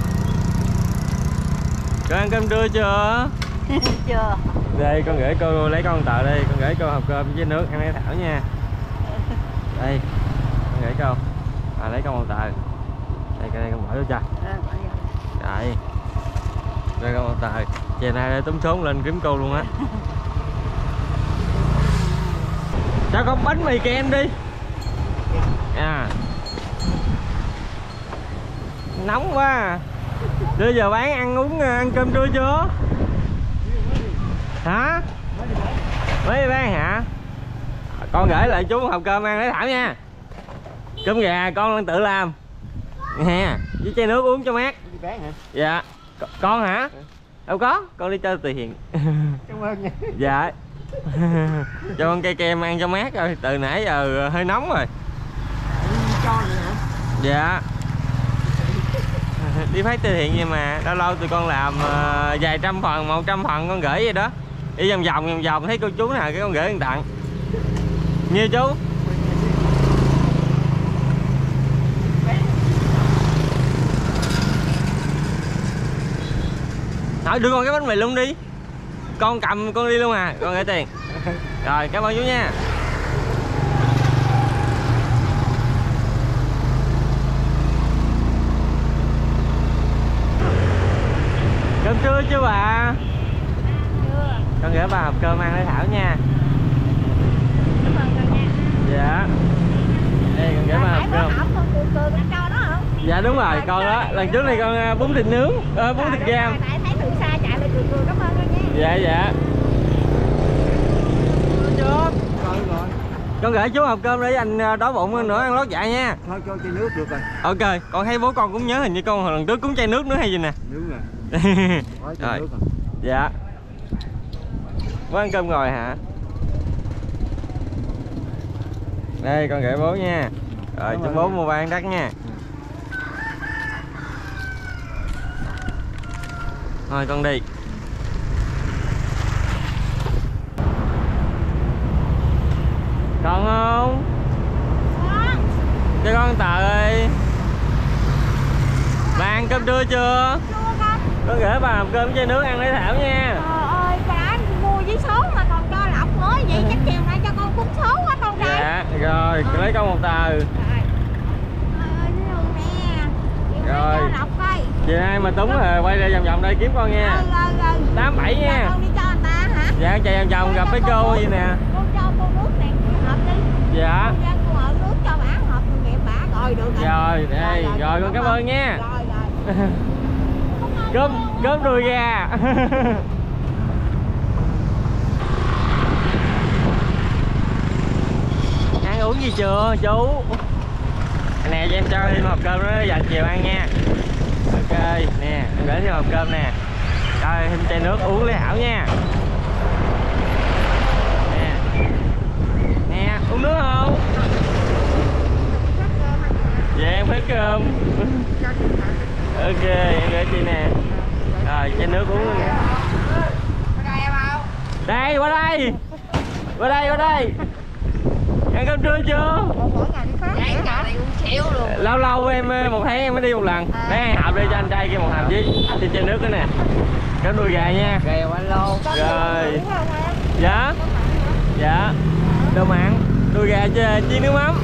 Con ăn cơm trưa chưa? Chưa. Đây con gửi cô lấy con tờ đi, con gửi cô hộp cơm với nước ăn lấy Thảo nha. Đây, con gửi cô. À, lấy con một tờ. Đây, cái đây con bỏ vô cho. Rồi. Đây con một tờ. Chiều nay đây túm xuống lên kiếm cô luôn á. Cho con bánh mì kem đi. À. Nóng quá. Bây giờ bán ăn uống ăn cơm trưa chưa? Hả? Mới bán hả? Con gửi lại chú hộp cơm ăn lấy Thảo nha. Cơm gà con tự làm nè, với chai nước uống cho mát. Dạ. Con hả? Đâu có, con đi chơi từ thiện. Cảm ơn nha. Dạ. Cho con cây kem ăn cho mát rồi, từ nãy giờ hơi nóng rồi. Cho vậy hả? Dạ. Đi phát từ thiện vậy mà, lâu lâu tụi con làm uh, vài trăm phần, một trăm phần con gửi vậy đó. Đi vòng vòng vòng vòng thấy cô chú nào cái con gửi người tặng. Nhiêu chú? Thôi đưa con cái bánh mì luôn đi. Con cầm con đi luôn à, con gửi tiền. Rồi cảm ơn chú nha. Cơm trưa chưa bà? Chưa. Con gửi bà hộp cơm ăn lấy Thảo nha. Cảm ơn con nha. Dạ. Đây con gửi bà hộp cơm. Con cười cười con cho đó hả? Dạ đúng rồi, con đó. Lần trước này con bún thịt nướng, à, bún thịt ram. Tại thấy từ xa chạy lại cười cười cảm ơn con nha. Dạ dạ. Chưa. Rồi rồi. Con gửi chú hộp cơm để anh đói bụng nữa ăn lót dạ nha. Thôi cho chai nước được rồi. Ok, con thấy bố con cũng nhớ hình như con lần trước cúng chai nước nữa hay gì nè. Đúng rồi. Rồi. Rồi. Nước rồi. Dạ. Bố ăn cơm rồi hả? Đây con gửi bố nha. Rồi cho bố mua bán đắt nha. Thôi con đi. Còn không? Con. Cho con tờ ơi. Bà ăn cơm trưa chưa? Chưa con. Con gửi bà hộp cơm chai nước ăn lấy Thảo nha. Trời ơi, bà mua với số mà còn cho lọc nữa. Vậy chắc chiều nay cho con cúng số quá con trai. Dạ, rồi, lấy con một tờ. Rồi. Trời ơi, luôn nè. Chiều nay Rồi. cho lọc coi. Chiều nay mà Túng rồi quay ra vòng vòng đây kiếm con nha. Rồi, rồi, rồi. Tám bảy Bà nha. con đi cho người ta hả? Dạ, chạy vòng vòng gặp mấy cô gì nè. Con cho cô nước này hộp đi. Dạ. Con ra cô ở nước cho bả hộp tội nghiệp bả rồi được rồi. Rồi, đây, rồi con cảm ơn nha. Rồi, rồi. Cơm, cơm đùi gà. Ăn uống gì chưa chú? Nè cho em cho thêm hộp cơm đó dành chiều ăn nha. Ok, nè, em gửi thêm hộp cơm nè. Rồi thêm chai nước uống lấy Thảo nha. Nè. Nè, uống nước không? Dạ em hết cơm. Ok, em gửi chị nè. Rồi, chai nước uống luôn nè. Đây, qua đây. Qua đây, qua đây. Ăn cơm trưa chưa? Lâu lâu em một tháng em mới đi một lần. Đấy hai hộp đi cho anh trai kia một hộp với thì chai nước nữa nè. Cơm đùi gà nha. Kèo anh lô. Rồi. Dạ. Dạ. Đồ mặn, đùi gà chiên nước mắm.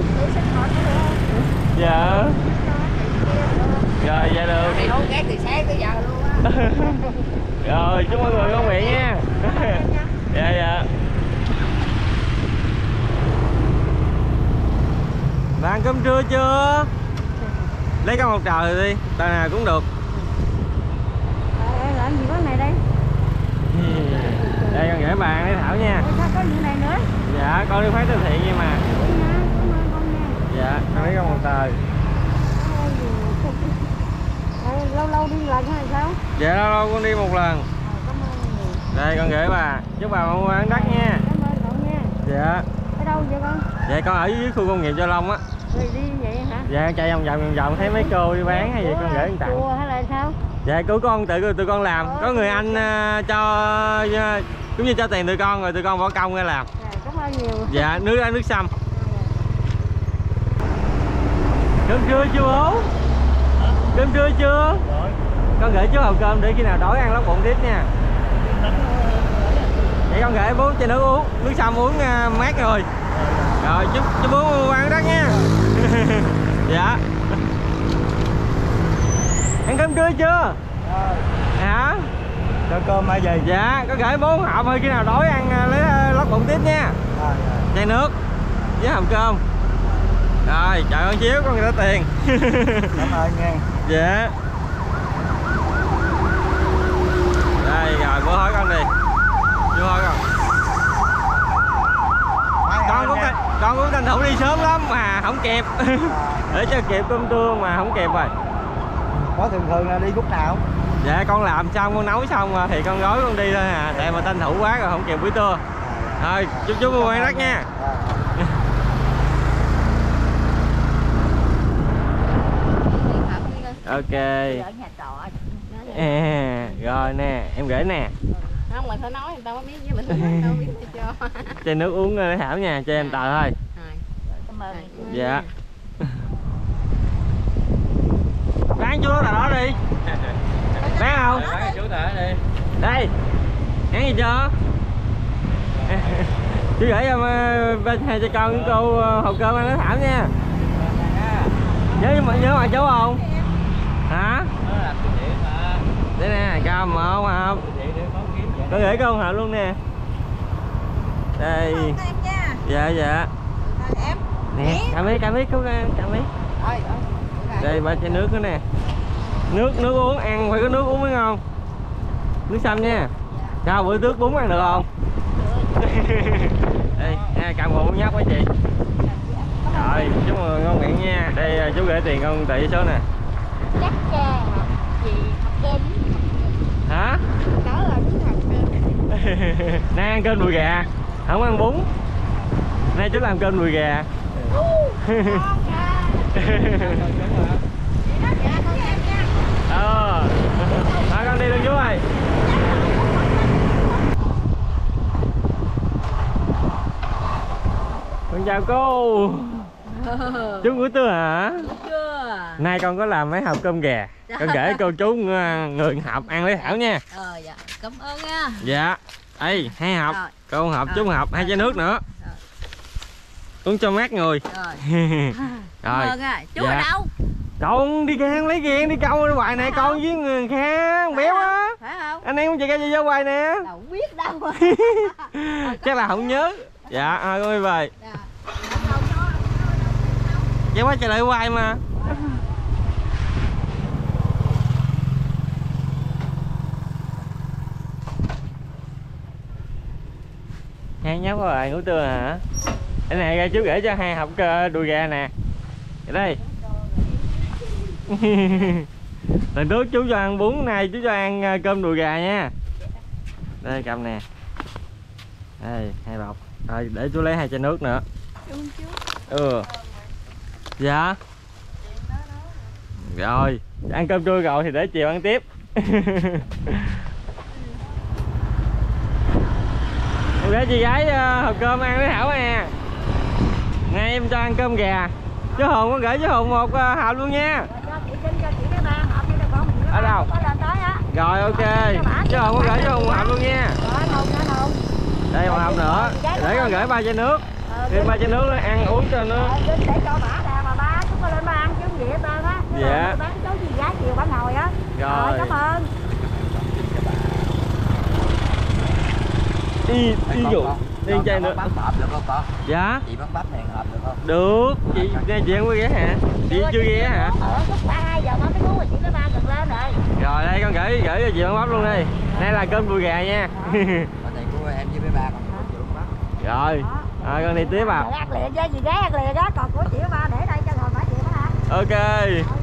Dạ. Rồi dạ được. Này hốt ghét từ sáng tới giờ luôn á. Rồi chúc mọi người ngon miệng nha. Dạ dạ. Bà ăn cơm trưa chưa? Lấy con một trời đi, tờ nào cũng được. Làm gì có này đây? Đây con gửi bà ăn lấy Thảo nha. Sao có những này nữa? Dạ con đi phát từ thiện vậy mà. Cảm ơn con nha. Dạ con lấy con một tờ. Lâu lâu đi lần hay sao? Dạ lâu lâu con đi một lần. Cảm ơn nhiều. Đây con gửi bà, chúc bà mua bán đắt nha. Cảm ơn cậu nha. Dạ. Ở đâu vậy con? Dạ con ở dưới khu công nghiệp Gia Long á. Rồi đi vậy hả? Dạ chạy vòng vòng vòng vòng thấy mấy cô đi bán hay vậy con gửi tặng. Chùa hay là sao? Dạ cứu con tự tụi con làm. Có người anh uh, cho uh, cũng như cho tiền tụi con rồi tụi con bỏ công ra làm. Dạ, cảm ơn nhiều. Dạ nước ra nước sâm. Cơm trưa chưa bố? Cơm trưa chưa? Rồi. Con gửi chú hộp cơm để khi nào đói ăn lót bụng tiếp nha. Vậy con gửi bố cho nước uống, nước sâm uống uh, mát rồi. Rồi chúc chú bố ăn đó nha. Dạ. Ăn cơm trưa chưa? Rồi. Hả? Cho cơm hay gì? Dạ, có gửi bốn hộp thôi, khi nào đói ăn lấy lót bụng tiếp nha. Rồi, rồi. Chai nước với hộp cơm. Rồi, chào con Chiếu, con gửi tiền. Cảm ơn nha. Dạ. Đây rồi, bố hỏi con đi. Vô hỏi con. Con cũng tranh, con cũng tranh thủ đi sớm lắm mà không kịp. Để cho kịp cơm trưa mà không kịp rồi. Có thường thường là đi lúc nào? Dạ con làm xong, con nấu xong rồi thì con gói con đi thôi à. Tại mà tranh thủ quá rồi không kịp buổi trưa. Rồi, chúc chú mua ăn đất nha. Ok. Ở nhà trọ. À, rồi nè, em gửi nè. Không, mình phải nói người ta mới biết với mình không nói đâu biết cho. Chai nước uống để Thảo nha, cho em tờ thôi. Cảm ơn. Dạ. Bán chú tờ đó đi. Bán không? Bán chú tờ đi. Đây. Ăn gì chưa? Chú gửi em bên hai cho con với cô hộp cơm ăn nó Thảo nha. Nhớ mà nhớ mà chú không? Hả? Đây nè, cầm một hộp. Con gửi con hộp luôn nè. Đây. Dạ dạ. Em. Nè, cảm ơn cảm ơn cô cảm ơn. Đây ba chai nước nữa nè. Nước nước uống ăn phải có nước uống mới ngon. Nước sâm nha. Sao bữa trước bún ăn được không? Đây, nha, cầm một nhắc với chị. Rồi, chúc mừng ngon miệng nha. Đây chú gửi tiền con tỷ số nè. Chắc chị học cơm. Hả? Đó là chú học cơm. Nay ăn cơm đùi gà, không ăn bún. Nay chú làm cơm đùi gà. Ờ. Thôi con đi luôn chú ơi. Con chào cô. Chú buổi trưa hả? Chưa. Nay con có làm mấy hộp cơm gà. Con gửi cô chú người hộp ăn lấy Thảo nha. Ờ dạ, cảm ơn nha. Dạ. Ê, hai hộp. Rồi. Cô hộp, Rồi. chú hộp, hai chai nước nữa. Rồi. Uống cho mát người. Rồi. Rồi. Cảm ơn à. Chú Dạ. ở đâu? Con đi gan lấy ghen đi câu ở ngoài này Phải con không? với người khác béo á. Phải không? Anh em không chị ra vô hoài nè. Đâu biết đâu. Chắc là không nhớ. Dạ, à, con đi về. Dạ. Chứ quá trời lại hoài mà. Hai nhóc các bạn ngủ trưa hả? Cái này ra chú gửi cho hai hộp đùi gà nè. Đây. Lần trước chú cho ăn bún, nay chú cho ăn cơm đùi gà nha. Đây cầm nè. Đây hai bọc. Rồi để chú lấy hai chai nước nữa. Ừ. Dạ. Rồi ăn cơm trưa rồi thì để chiều ăn tiếp. Em để chị gái uh, hộp cơm ăn với Thảo nè. Nay em cho ăn cơm gà. Chú Hùng có gửi chú Hùng một uh, hộp luôn nha. Ở đâu? Rồi ok. Chú Hùng có gửi chú Hùng một hộp luôn nha. Đây một hộp nữa. Để con gửi ba chai nước. Thêm ba chai nước nó ăn uống cho nó. Để cho bả đà mà ba chúng có lên ba ăn chứ không vậy ba á. Dạ. Bán cháu gì giá chiều bả ngồi á. Rồi. Rồi cảm ơn. Đi đi dụ. Đi chai nữa. Bắp hộp được không con? Dạ. Chị bắt bắp này hộp được không? Được. Chị nghe chị ăn có ghé hả? Chị chưa ghé hả? Ở lúc ba hai giờ ba mới uống rồi chị tới ba gần lên rồi. Rồi đây con gửi gửi cho chị ăn bắp luôn đi. Đây là cơm đùi gà nha. Ở đây của em với mấy ba con chị bắt bắp. Rồi. Rồi con đi tiếp vào. Ăn liền với gì ghé ăn liền đó, còn của chị với ba để đây cho rồi bả chị bả hả? Ok.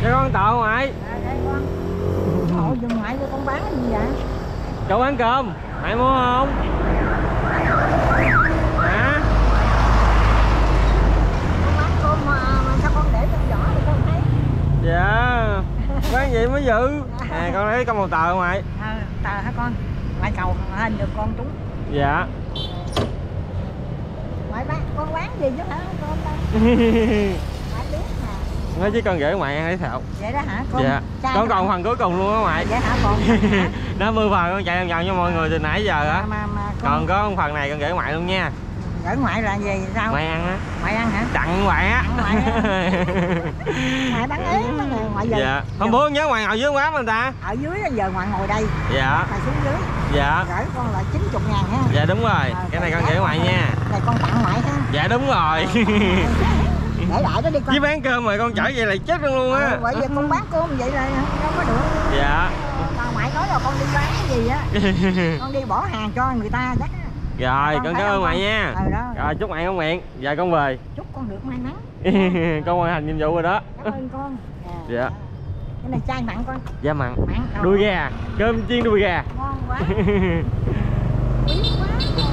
Cho con tợ ngoại. À, đây con. Hộ dùm ngoại cho con bán cái gì vậy? Cậu bán cơm, mày mua không? Hả? Con bán cơm mà, mà sao con để trong giỏ thì con thấy? Dạ. Bán gì mới dữ. Nè con lấy con một tờ ngoại. À, tờ hả con? Ngoại cầu hình được con trúng. Dạ. Ngoại bán, con bán gì chứ hả con ta? Ngoại biết mà. Nói chứ con gửi ngoại ăn thấy sao? Vậy đó hả con? Dạ. Trai Con hả? còn phần cuối cùng luôn á ngoại. Vậy hả con? Hả? Nó mưa phần con chạy vòng vòng cho mọi người từ nãy giờ á. Mà, mà, mà Còn có một phần này con gửi ngoại luôn nha. gửi ngoại là gì sao? Ngoại ăn á. Ngoại ăn hả? Tặng ngoại á. Tặng ngoại á. Ngoại bán ế mà nè, ngoại giờ. Dạ. Hôm bữa nhớ ngoại ngồi dưới quán người ta. Ở dưới giờ ngoại ngồi đây. Dạ. Ngoại xuống dưới. Dạ. Gửi con là chín mươi ngàn ha. Dạ đúng rồi. Ờ, Cái này con giá gửi ngoại nha. Này con tặng ngoại ha. Dạ đúng rồi. Để lại đó đi con. Với bán cơm mà con chở vậy là chết luôn luôn á. Ờ, bởi vì con bán cơm vậy là đâu có được. Dạ. Mà ngoại nói là con đi bán cái gì á. Con đi bỏ hàng cho người ta chắc á. Rồi Con con thấy cảm ơn không ngoại con? nha. Ờ đó. Rồi chúc ngoại không nguyện. Dạ con về. Chúc con được may mắn. Con hoàn thành nhiệm vụ rồi đó. Cảm ơn con. À, Dạ. cái này chai mặn con. Dạ mặn. Mặn. Ờ. Đuôi gà, cơm chiên đuôi gà. Ngon quá. Quý quá.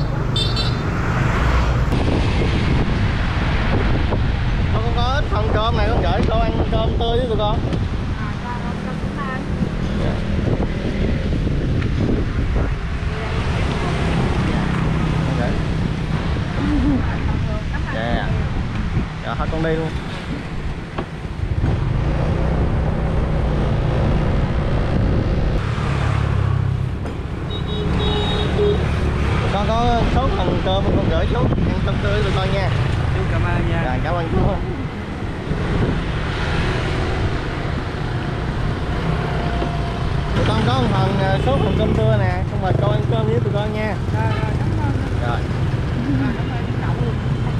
Con có ít phần cơm này con gửi con ăn cơm tươi với tụi con. À, cho con cho chúng ta. Dạ. Dạ. Dạ thôi con đi luôn. Con có số phần cơm con gửi chú ăn cơm tươi tụi con nha. Chú cảm ơn nha. Dạ cảm ơn chú. Tụi con có một phần số phần cơm tươi nè, con mời con ăn cơm với tụi con nha. Rồi, rồi, cảm ơn. Rồi. Rồi, cảm ơn cậu luôn.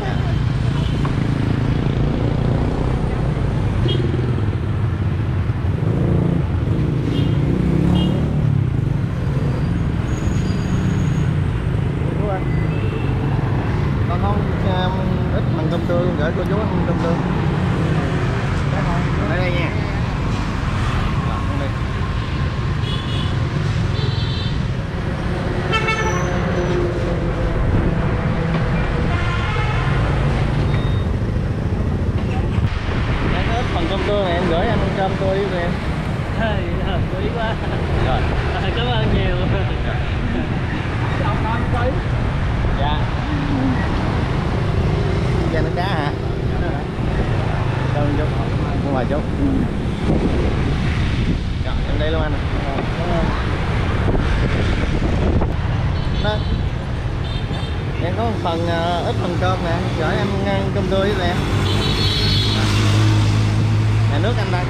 Con có um, ít phần cơm tươi con gửi cô chú ăn cơm tươi. Ở đây nha. Rồi, con đi. Em có ít phần cơm tươi này em gửi ăn cơm tươi với em. Thôi, ờ, quý quá. Rồi. Ờ, cảm ơn nhiều. Ông con quý. Dạ. Ra nước cá hả? Đâu chú? Không mời chú. Rồi, em đi luôn anh. Đó. Em có một phần uh, ít phần cơm nè, gửi em ăn cơm tươi với em. Nhà nước anh đây.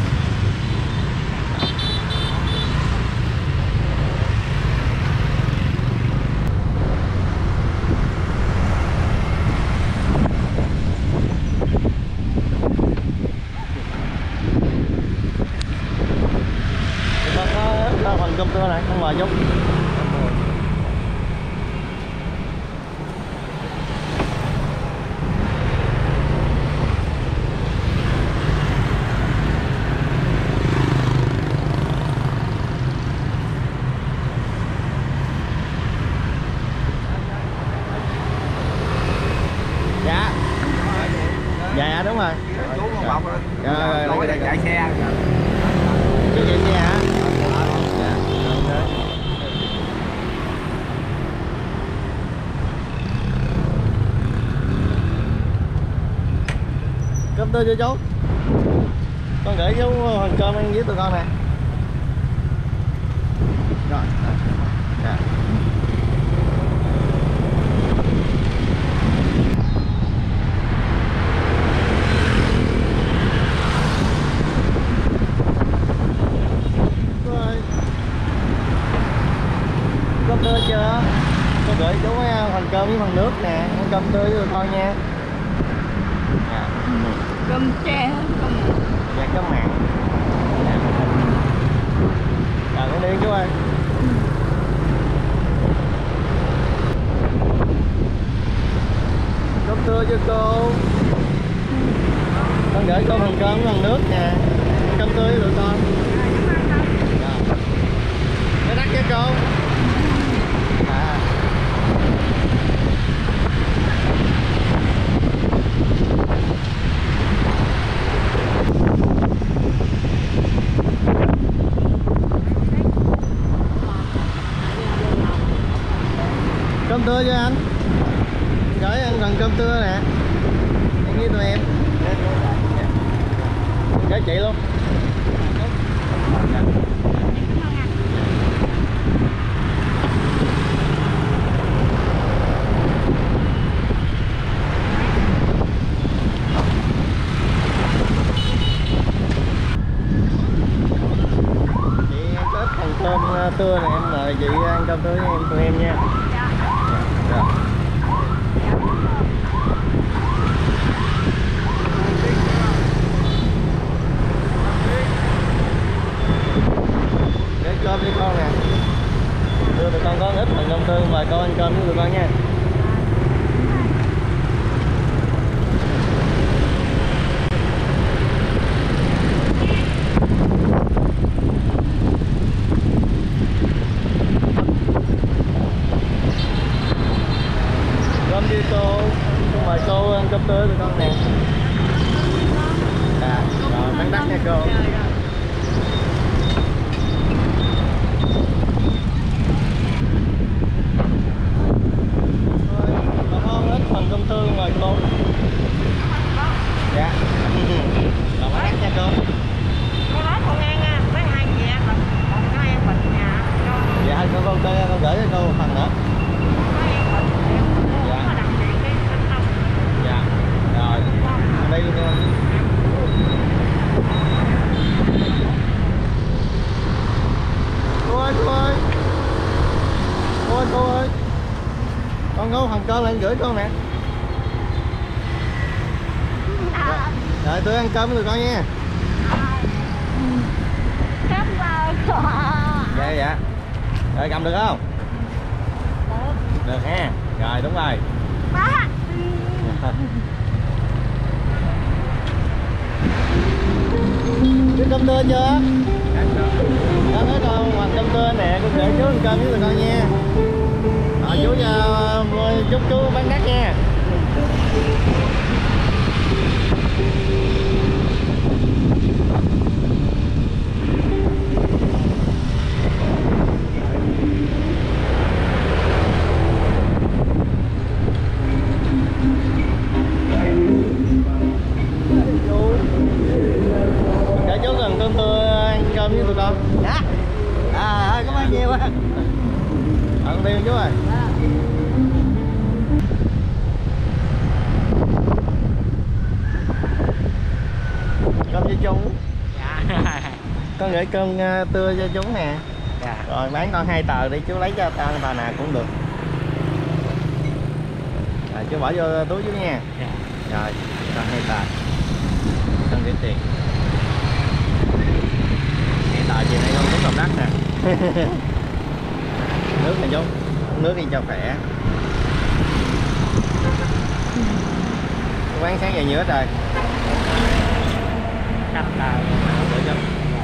Con có, có phần cơm tươi này, con mời chú. Dạ. Dạ đúng rồi. Chú con bọc rồi. Dạ, rồi, Lỗi đây, để đây. chạy xe. Chị chạy xe hả? Dạ. Ok. Cơm tươi cho chú. Con gửi chú phần cơm ăn với tụi con nè. Rồi. Dạ. Rồi. Cơm tươi chưa? Con gửi chú phần cơm với phần nước nè, ăn cơm tươi với tụi con nha. Dạ. Cơm tre, cơm Dạ cơm mặn. Dạ. Rồi con đi chú ơi. Cơm tươi cho cô. Con gửi cô phần cơm với phần nước nè. Cơm tươi với tụi con. Nó đắt nha cô. À. Cơm tươi cho anh. Gửi ăn cần cơm tươi nè. Ăn với tụi em. Gửi chị luôn. Cơm tươi này em mời chị ăn cơm tươi với em tụi em nha. Dạ. Để cơm đi con nè. Đưa tụi con có ít phần cơm tươi, mời con ăn cơm với tụi con nha. Cơm đi cô, mời cô ăn cơm tươi tụi con nè. À, rồi bán đắt nha cô. Còn ngon ít phần cơm tươi mời cô. Dạ. Rồi bán đắt nha cô. Con nói con ăn nha, mấy hai chị ăn rồi, còn có em mình nhà. Dạ con con con gửi cho cô phần nữa. Dạ. Rồi. Đây luôn cô. Cô ơi, cô ơi. Cô ơi, cô ơi. Con có phần cơm lại gửi con nè. Rồi tôi ăn cơm với tụi con nha. Cảm ơn con. Dạ dạ. Rồi cầm được không? Được. Được ha. Rồi đúng rồi. Ba. Chú cơm tươi chưa? Con nói con hoặc cơm tươi nè, con để chú ăn cơm với tụi con nha. Rồi chú cho chúc chú bán đắt nha. Để chú cần cơm tươi ăn cơm với tụi con. Dạ. À, cảm ơn nhiều quá. À, con đi chú ơi. Cơm cho chú. Dạ. Con gửi cơm uh, tươi cho chú nè. Dạ. Rồi bán con hai tờ đi chú lấy cho tao tờ nào cũng được. Rồi chú bỏ vô túi chú nha. Dạ. Rồi con hai tờ. Con gửi tiền. Hai tờ chị này con cũng cầm đắt nè. Nước này chú. Nước đi cho khỏe. Quán sáng giờ nhiều hết rồi. Năm tờ. Để cho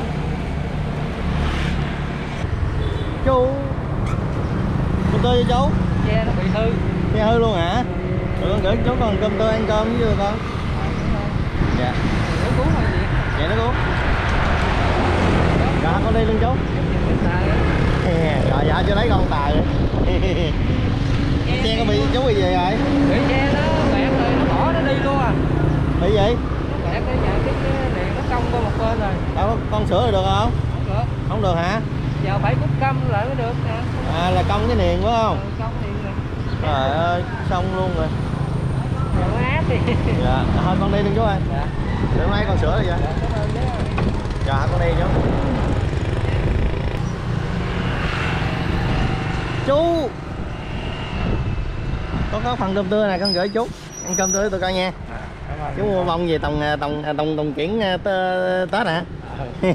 chú. Cơm tươi cho chú. Xe nó bị hư. Xe hư luôn hả? Rồi con gửi chú con cơm tươi ăn cơm với con. Dạ. Nó cuốn thôi gì? Dạ nó cuốn. Rồi con đi luôn chú. Rồi dạ cho lấy con tài. Xe có bị chú bị gì rồi? Bị xe nó bẹt rồi, nó bỏ nó đi luôn à. Bị gì? Nó bẹt cái nhà cái đèn nó cong qua một bên rồi. Đâu con sửa rồi được không? Không được. Không được hả? Giờ phải cút câm lại mới được nè. À là cong cái niền phải không? Ừ, cong liền rồi. Trời ơi, xong luôn rồi. Giờ nó áp đi. Dạ, thôi con đi luôn chú ơi. Dạ. Để mai con sửa rồi vậy? Dạ, cảm ơn chú. Dạ, con đi chú. Chú. Con có phần cơm tươi này con gửi chú. Ăn cơm tươi tụi con nha. À, cảm ơn. Chú mua bông về tòng tòng tòng tòng kiển Tết hả? Ừ.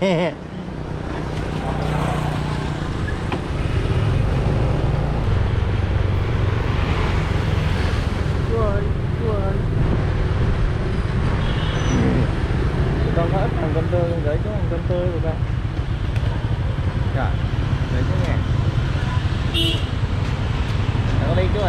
Con có ít phần cơm tươi, con gửi chú ăn cơm tươi rồi con. Rồi, gửi chú nha. Đừng có đi chú ơi.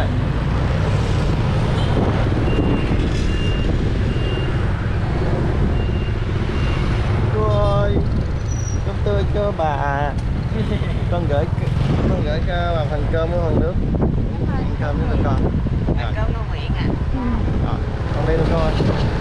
Chú ơi, cơm tươi cho bà. Con gửi con gửi cho bà phần cơm với phần nước. Ăn cơm với tụi con. Ăn cơm ngon miệng à. Rồi, con đi luôn thôi.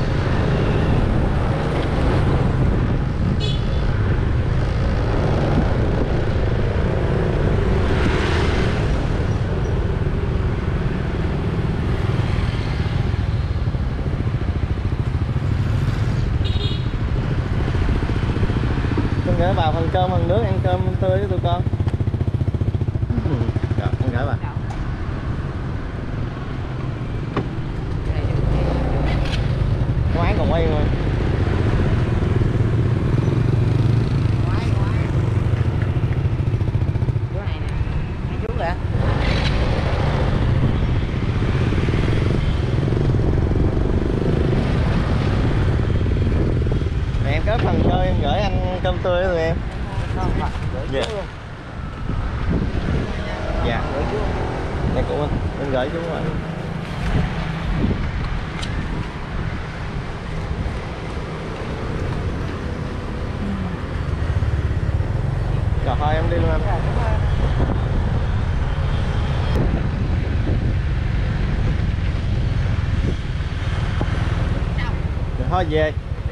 Con gửi bà phần cơm phần nước, ăn cơm tươi với tụi con. Rồi, con gửi bà. Quán còn quay mà. Quái quái. Chú này nè. Hai chú kìa. Rồi em có phần chơi em gửi anh cơm tươi rồi em. Không, không. Gửi Dạ. chú luôn. Dạ. Gửi chú luôn. Dạ cũng anh, em gửi chú anh. Rồi thôi em đi luôn anh. Rồi thôi về.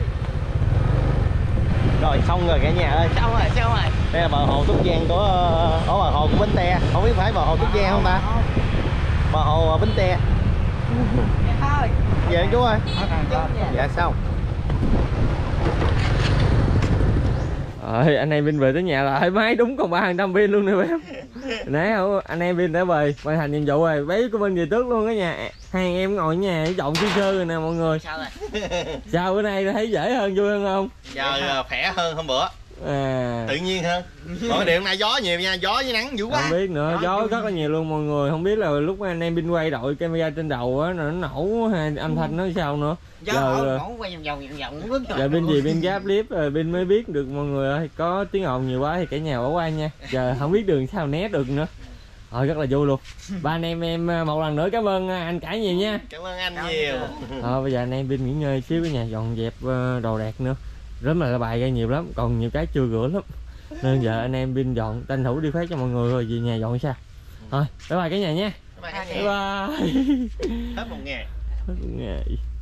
Rồi xong rồi cả nhà ơi. Xong rồi, xong rồi. Đây là bờ hồ Túc Giang của ở bờ hồ của Bến Tre. Không biết phải bờ hồ Túc Giang không ta? Bờ hồ Bến Tre. Thôi. Về chú ơi. Dạ. Dạ xong. Rồi anh em Vinh về tới nhà là máy đúng còn ba phần trăm pin luôn nè bé. Nãy anh em Vinh đã về hoàn thành nhiệm vụ rồi, bé của Vinh về trước luôn á nhà. Hai anh em ngồi ở nhà dọn sơ sơ rồi nè mọi người. Sao rồi? Sao bữa nay thấy dễ hơn vui hơn không? Giờ khỏe hơn hôm bữa. À, Tự nhiên hơn. Còn điện nay gió nhiều nha, gió với nắng dữ quá. không biết nữa, gió rất là nhiều luôn mọi người. Không biết là lúc anh em Vinh quay đội camera trên đầu á nó nổ hay âm thanh nó sao nữa. Gió Giờ nổ quay vòng vòng vòng vòng. giờ Vinh gì Vinh gáp clip rồi Vinh mới biết được mọi người ơi, có tiếng ồn nhiều quá thì cả nhà bỏ qua nha. Giờ không biết đường sao né được nữa. Thôi rất là vui luôn. Ba anh em em một lần nữa cảm ơn anh cả nhiều nha. Cảm ơn anh nhiều. Thôi bây giờ anh em Vinh nghỉ ngơi xíu cái nhà dọn dẹp đồ đạc nữa. Rất là bài ra nhiều lắm, còn nhiều cái chưa rửa lắm. Nên giờ anh em Vinh dọn tranh thủ đi phát cho mọi người rồi về nhà dọn sao. Thôi bye bye cả nhà nha. Bye Bye bye. Hết một ngày. Hết một ngày.